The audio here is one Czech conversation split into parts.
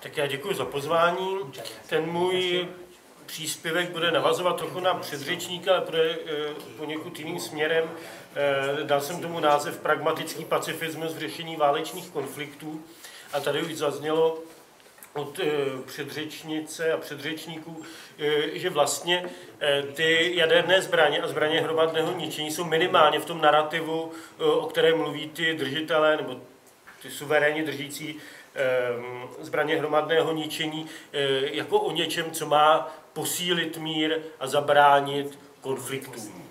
Tak já děkuji za pozvání. Ten můj příspěvek bude navazovat trochu na předřečníka, ale bude poněkud jiným směrem. Dal jsem tomu název Pragmatický pacifismus v řešení válečných konfliktů. A tady už zaznělo od předřečnice a předřečníků, že vlastně ty jaderné zbraně a zbraně hromadného ničení jsou minimálně v tom narrativu, o kterém mluví ty držitelé nebo ty suverénně držící zbraně hromadného ničení, jako o něčem, co má posílit mír a zabránit konfliktům.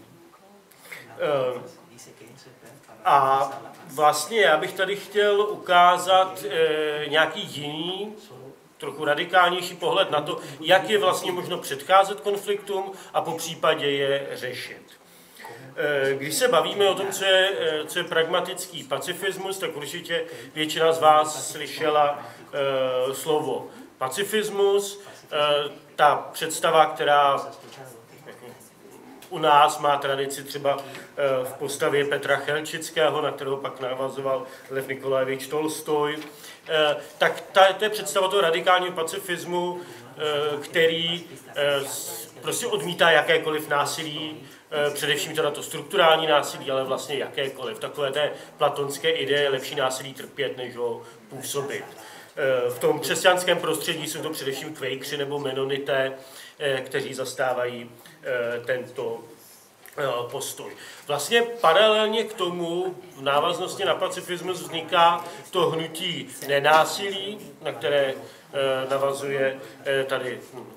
A vlastně já bych tady chtěl ukázat nějaký jiný, trochu radikálnější pohled na to, jak je vlastně možno předcházet konfliktům a po případě je řešit. Když se bavíme o tom, co je pragmatický pacifismus, tak určitě většina z vás slyšela slovo pacifismus. Ta představa, která u nás má tradici třeba v postavě Petra Chelčického, na kterého pak navazoval Lev Nikolajevič Tolstoj, tak to je představa toho radikálního pacifismu, který prostě odmítá jakékoliv násilí, především teda to strukturální násilí, ale vlastně jakékoliv. Takové té platonské ideje lepší násilí trpět, než ho působit. V tom křesťanském prostředí jsou to především Quakeři nebo Menonité, kteří zastávají tento postoj. Vlastně paralelně k tomu v návaznosti na pacifismus vzniká to hnutí nenásilí, na které navazuje tady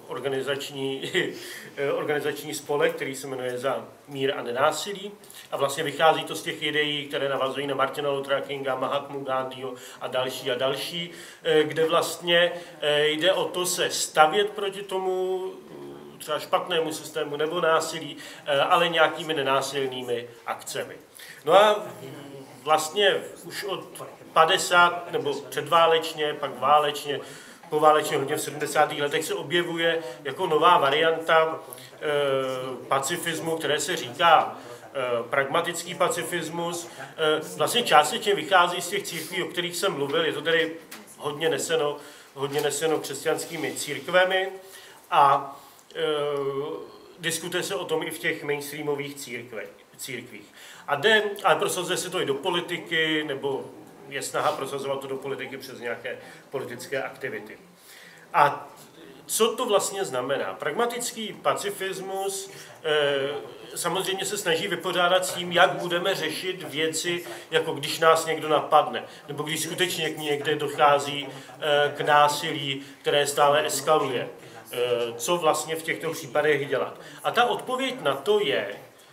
organizační spolek, který se jmenuje Za mír a nenásilí. A vlastně vychází to z těch ideí, které navazují na Martina Luthera Kinga, Mahatmu Gandhiho a další, kde vlastně jde o to se stavět proti tomu třeba špatnému systému nebo násilí, ale nějakými nenásilnými akcemi. No a vlastně už od 50 nebo předválečně, pak válečně, poválečně hodně v 70. letech se objevuje jako nová varianta pacifismu, které se říká pragmatický pacifismus. Vlastně částečně vychází z těch církví, o kterých jsem mluvil, je to tedy hodně neseno křesťanskými církvemi a diskutuje se o tom i v těch mainstreamových církvích. Ale prosazuje se to i do politiky, nebo je snaha prosazovat to do politiky přes nějaké politické aktivity. A co to vlastně znamená? Pragmatický pacifismus samozřejmě se snaží vypořádat s tím, jak budeme řešit věci, jako když nás někdo napadne, nebo když skutečně někde dochází k násilí, které stále eskaluje. Co vlastně v těchto případech dělat. A ta odpověď na to je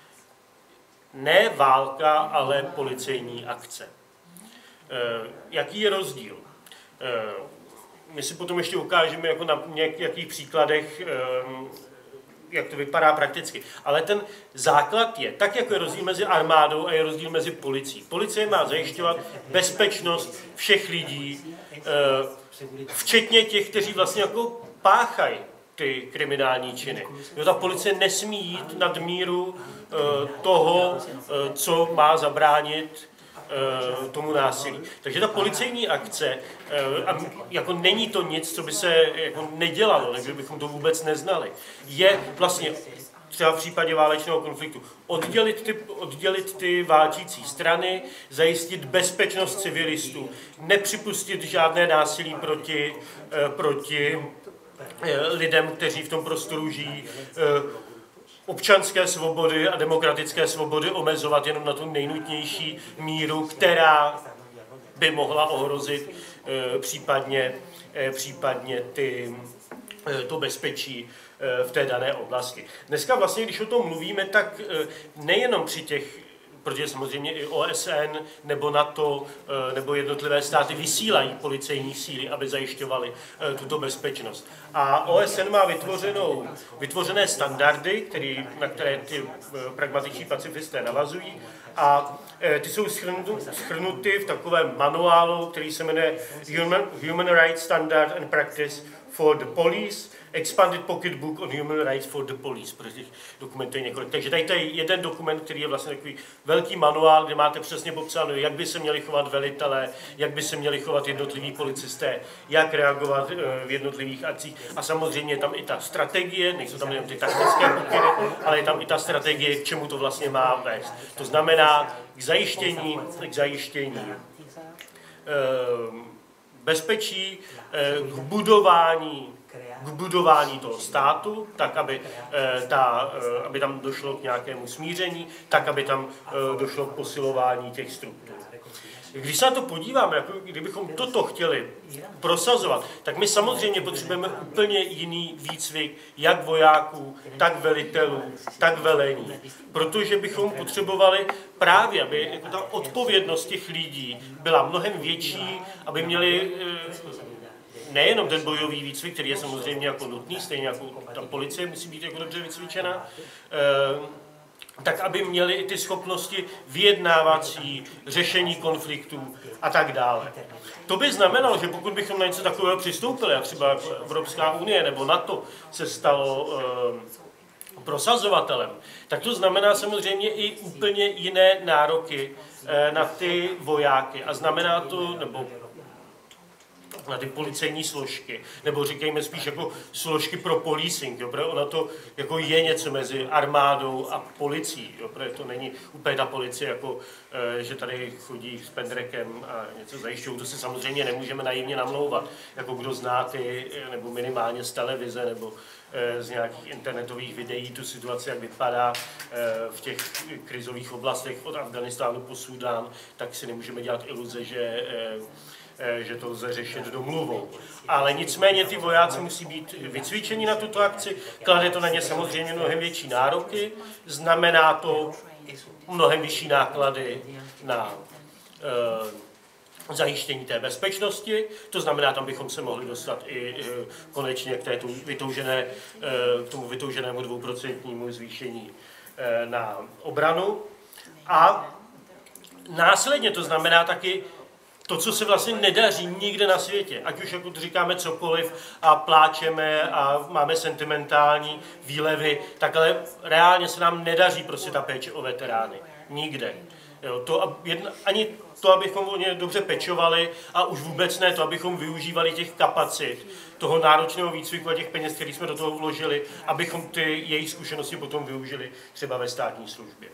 ne válka, ale policejní akce. Jaký je rozdíl? My si potom ještě ukážeme jako na nějakých příkladech, jak to vypadá prakticky. Ale ten základ je, tak jako je rozdíl mezi armádou a je rozdíl mezi policií. Policie má zajišťovat bezpečnost všech lidí, včetně těch, kteří vlastně jako páchají ty kriminální činy. Ta policie nesmí jít nad míru toho, co má zabránit tomu násilí. Takže ta policejní akce, jako není to nic, co by se jako nedělalo, nebo bychom to vůbec neznali, je vlastně třeba v případě válečného konfliktu oddělit ty válčící strany, zajistit bezpečnost civilistů, nepřipustit žádné násilí proti lidem, kteří v tom prostoru žijí, občanské svobody a demokratické svobody omezovat jenom na tu nejnutnější míru, která by mohla ohrozit případně to bezpečí v té dané oblasti. Dneska vlastně, když o tom mluvíme, tak nejenom protože samozřejmě i OSN nebo NATO nebo jednotlivé státy vysílají policejní síly, aby zajišťovaly tuto bezpečnost. A OSN má vytvořené standardy, na které ty pragmatiční pacifisté navazují, a ty jsou shrnuty v takovém manuálu, který se jmenuje Human Rights Standard and Practice for the Police, Expanded Pocketbook on Human Rights for the Police, protože těch dokumentů je několik. Takže tady to je jeden dokument, který je vlastně takový velký manuál, kde máte přesně popsáno, jak by se měli chovat velitelé, jak by se měli chovat jednotliví policisté, jak reagovat v jednotlivých akcích. A samozřejmě je tam i ta strategie, nejsou tam jenom ty taktické pokyny, ale je tam i ta strategie, k čemu to vlastně má vést. To znamená k zajištění bezpečí, k budování toho státu, tak, aby tam došlo k nějakému smíření, tak, aby tam došlo k posilování těch struktur. Když se na to podíváme, jako kdybychom toto chtěli prosazovat, tak my samozřejmě potřebujeme úplně jiný výcvik, jak vojáků, tak velitelů, tak velení. Protože bychom potřebovali právě, aby jako ta odpovědnost těch lidí byla mnohem větší, aby měli nejenom ten bojový výcvik, který je samozřejmě jako nutný, stejně jako ta policie musí být jako dobře vycvičena, tak aby měli i ty schopnosti vyjednávací, řešení konfliktů a tak dále. To by znamenalo, že pokud bychom na něco takového přistoupili, a třeba Evropská unie nebo NATO se stalo prosazovatelem, tak to znamená samozřejmě i úplně jiné nároky na ty vojáky. A znamená to, nebo na ty policejní složky, nebo říkejme spíš jako složky pro policing, jo, protože ona to jako je něco mezi armádou a policií, jo, protože to není úplně ta policie, jako, že tady chodí s pendrekem a něco zajišťují, to si samozřejmě nemůžeme naivně namlouvat, jako kdo zná ty, nebo minimálně z televize, nebo z nějakých internetových videí tu situaci, jak vypadá v těch krizových oblastech od Afghánistánu po Súdán, tak si nemůžeme dělat iluze, že to lze řešit domluvou. Ale nicméně ty vojáci musí být vycvičeni na tuto akci, klade to na ně samozřejmě mnohem větší nároky, znamená to mnohem vyšší náklady na zajištění té bezpečnosti, to znamená, tam bychom se mohli dostat i konečně k tomu vytouženému 2% zvýšení na obranu. A následně to znamená taky to, co se vlastně nedaří nikde na světě, ať už jako říkáme cokoliv a pláčeme a máme sentimentální výlevy, tak ale reálně se nám nedaří prostě ta péče o veterány. Nikde. Jo, ani to, abychom o ně dobře pečovali a už vůbec ne to, abychom využívali těch kapacit, toho náročného výcviku a těch peněz, které jsme do toho vložili, abychom ty jejich zkušenosti potom využili třeba ve státní službě.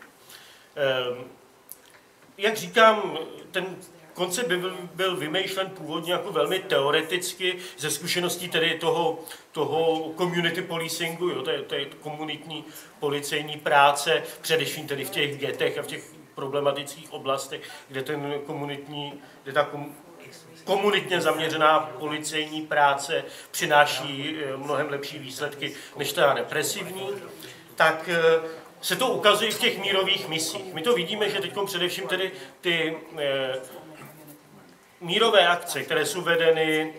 Jak říkám, ten koncept byl vymýšlen původně jako velmi teoreticky ze zkušeností tedy toho community policingu, jo, to je komunitní policejní práce, především tedy v těch getech a v těch problematických oblastech, kde ta komunitně zaměřená policejní práce přináší mnohem lepší výsledky než ta represivní, tak se to ukazuje v těch mírových misích. My to vidíme, že teď především tedy ty mírové akce, které jsou vedeny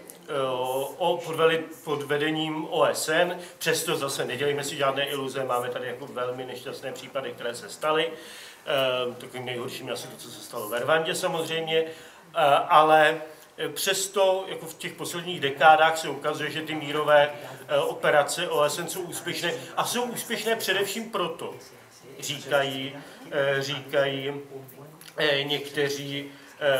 pod vedením OSN, přesto zase nedělíme si žádné iluze, máme tady jako velmi nešťastné případy, které se staly. Takovým nejhorším asi to, co se stalo ve Rwandě samozřejmě, ale přesto jako v těch posledních dekádách se ukazuje, že ty mírové operace OSN jsou úspěšné a jsou úspěšné především proto, říkají někteří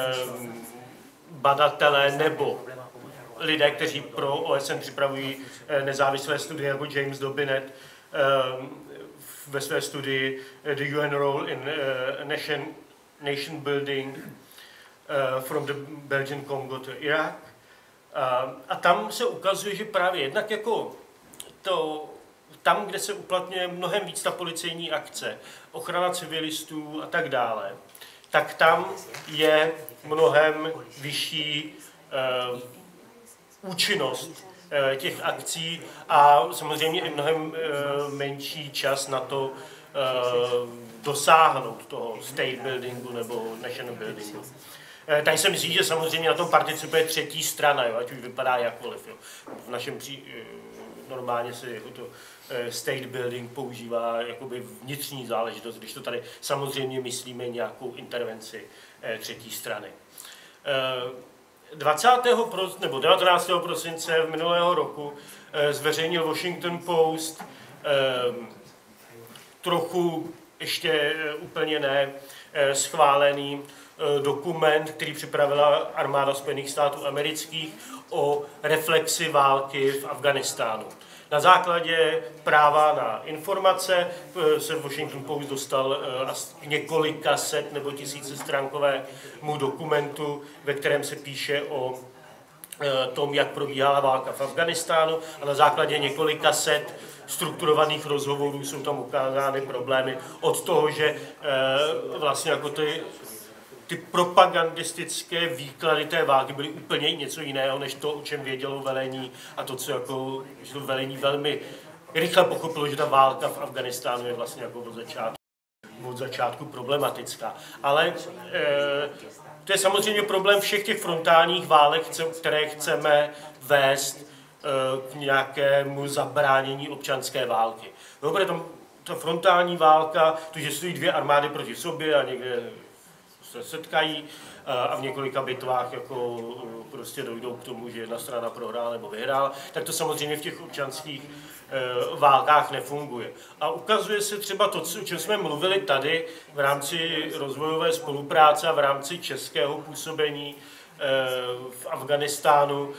badatelé nebo lidé, kteří pro OSN připravují nezávislé studie, jako James Dobinet ve své studii The UN Role in Nation Building from the Belgian Congo to Iraq. A tam se ukazuje, že právě jednak jako tam, kde se uplatňuje mnohem víc ta policejní akce, ochrana civilistů a tak dále, tak tam je mnohem vyšší účinnost těch akcí a samozřejmě i mnohem menší čas na to dosáhnout toho state buildingu nebo national buildingu. Tady se myslí, že samozřejmě na tom participuje třetí strana, jo, ať už vypadá jakkoliv. Jo. V našem normálně se jako to state building používá jakoby vnitřní záležitost, když to tady samozřejmě myslíme nějakou intervenci třetí strany. 19. prosince minulého roku zveřejnil Washington Post trochu ještě úplně ne schválený dokument, který připravila armáda Spojených států amerických o reflexi války v Afghánistánu. Na základě práva na informace se Washington Post dostal k několika set nebo tisícistránkovému dokumentu, ve kterém se píše o tom, jak probíhala válka v Afghánistánu, a na základě několika set strukturovaných rozhovorů jsou tam ukázány problémy od toho, že vlastně jako ty propagandistické výklady té války byly úplně něco jiného, než to, o čem vědělo velení, a to, co jako, že to velení velmi rychle pochopilo, že ta válka v Afghánistánu je vlastně jako od začátku problematická. Ale to je samozřejmě problém všech těch frontálních válek, které chceme vést k nějakému zabránění občanské války. Dobře, ta frontální válka, to, že stojí dvě armády proti sobě a někde se setkají a v několika bitvách jako prostě dojdou k tomu, že jedna strana prohrála nebo vyhrála, tak to samozřejmě v těch občanských válkách nefunguje. A ukazuje se třeba to, o čem jsme mluvili tady v rámci rozvojové spolupráce a v rámci českého působení v Afghánistánu,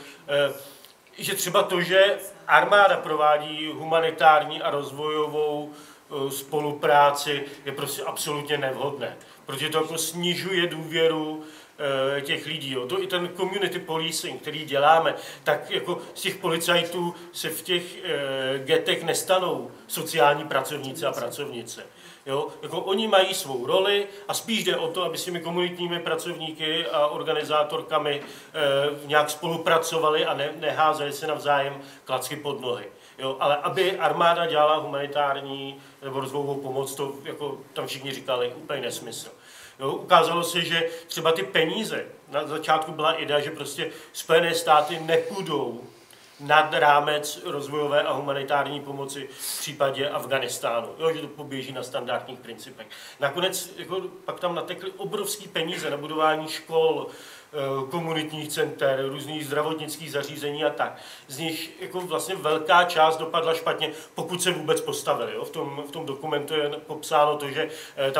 že třeba to, že armáda provádí humanitární a rozvojovou spolupráci, je prostě absolutně nevhodné, protože to jako snižuje důvěru těch lidí. Jo. To i ten community policing, který děláme, tak jako z těch policajtů se v těch getech nestanou sociální pracovníci a pracovnice. Jo? Jako oni mají svou roli a spíš jde o to, aby s těmi komunitními pracovníky a organizátorkami nějak spolupracovali a neházeli se navzájem klacky pod nohy. Jo? Ale aby armáda dělala humanitární nebo rozvojovou pomoc, to jako tam všichni říkali úplně nesmysl. Jo? Ukázalo se, že třeba ty peníze, na začátku byla idea, že prostě Spojené státy nepůjdou nad rámec rozvojové a humanitární pomoci v případě Afghánistánu. Jo, že to poběží na standardních principech. Nakonec jako, pak tam natekly obrovský peníze na budování škol, komunitních center, různých zdravotnických zařízení a tak. Z nich jako vlastně velká část dopadla špatně, pokud se vůbec postavili. Jo. V tom dokumentu je popsáno to, že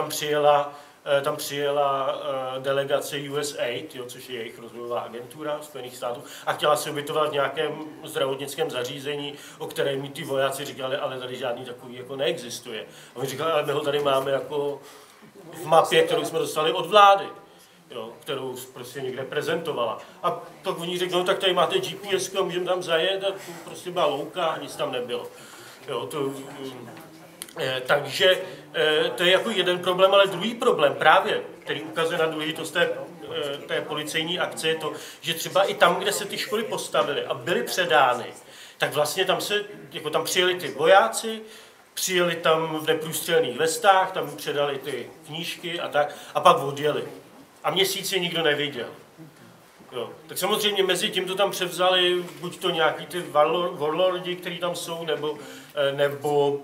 tam přijela delegace USAID, jo, což je jejich rozvojová agentura Spojených států, a chtěla se ubytovat v nějakém zdravotnickém zařízení, o kterém mi ty vojáci říkali, ale tady žádný takový jako neexistuje. A oni říkali, ale my ho tady máme jako v mapě, kterou jsme dostali od vlády, jo, kterou prostě někde prezentovala. A pak oni řekli, no tak tady máte GPS, můžeme tam zajet, a to prostě byla louka, nic tam nebylo. Jo, takže to je jako jeden problém, ale druhý problém právě, který ukazuje na důležitost té policejní akce, je to, že třeba i tam, kde se ty školy postavily a byly předány, tak vlastně tam přijeli ty vojáci, přijeli tam v neprůstřelných vestách, tam předali ty knížky a tak, a pak odjeli. A měsíc je nikdo neviděl. Jo. Tak samozřejmě mezi tím to tam převzali buď to nějaký ty warlordi, kteří tam jsou, nebo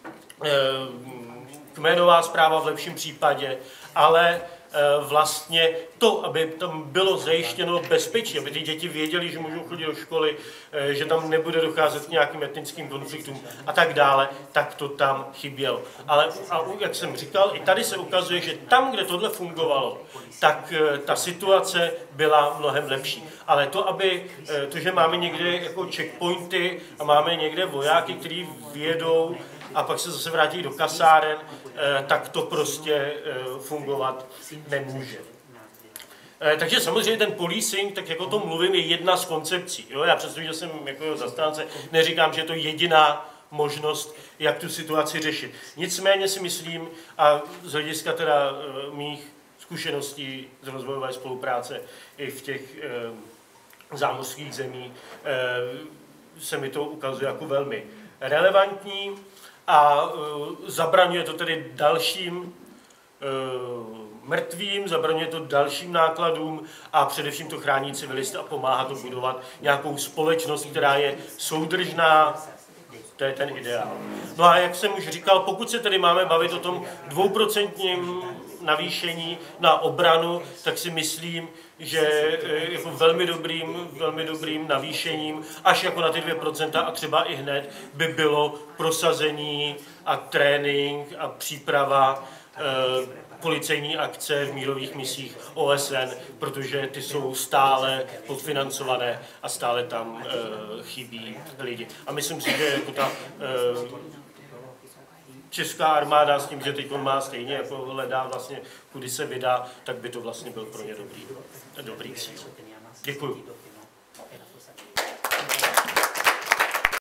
kmenová správa v lepším případě, ale vlastně to, aby tam bylo zajištěno bezpečí, aby ty děti věděli, že můžou chodit do školy, že tam nebude docházet k nějakým etnickým konfliktům a tak dále, tak to tam chybělo. Ale jak jsem říkal, i tady se ukazuje, že tam, kde tohle fungovalo, tak ta situace byla mnohem lepší. Ale to, že máme někde jako checkpointy a máme někde vojáky, kteří vyjedou a pak se zase vrátí do kasáren, tak to prostě fungovat nemůže. Takže samozřejmě ten policing, tak jako o tom mluvím, je jedna z koncepcí. Jo? Já přestože jsem jako zastánce, neříkám, že je to jediná možnost, jak tu situaci řešit. Nicméně si myslím, a z hlediska teda mých zkušeností z rozvojové spolupráce i v těch zámořských zemích, se mi to ukazuje jako velmi relevantní a zabraňuje to tedy dalším mrtvým, zabraňuje to dalším nákladům a především to chrání civilisty a pomáhá to budovat nějakou společnost, která je soudržná. To je ten ideál. No a jak jsem už říkal, pokud se tedy máme bavit o tom 2% navýšení na obranu, tak si myslím, že jako velmi dobrým navýšením, až jako na ty 2% a třeba i hned, by bylo prosazení a trénink a příprava policejní akce v mírových misích OSN, protože ty jsou stále podfinancované a stále tam chybí lidi. A myslím si, že jako ta česká armáda s tím, že teď on má stejně, jako hledá vlastně, kudy se vydá, tak by to vlastně byl pro ně dobrý cíl. Děkuju.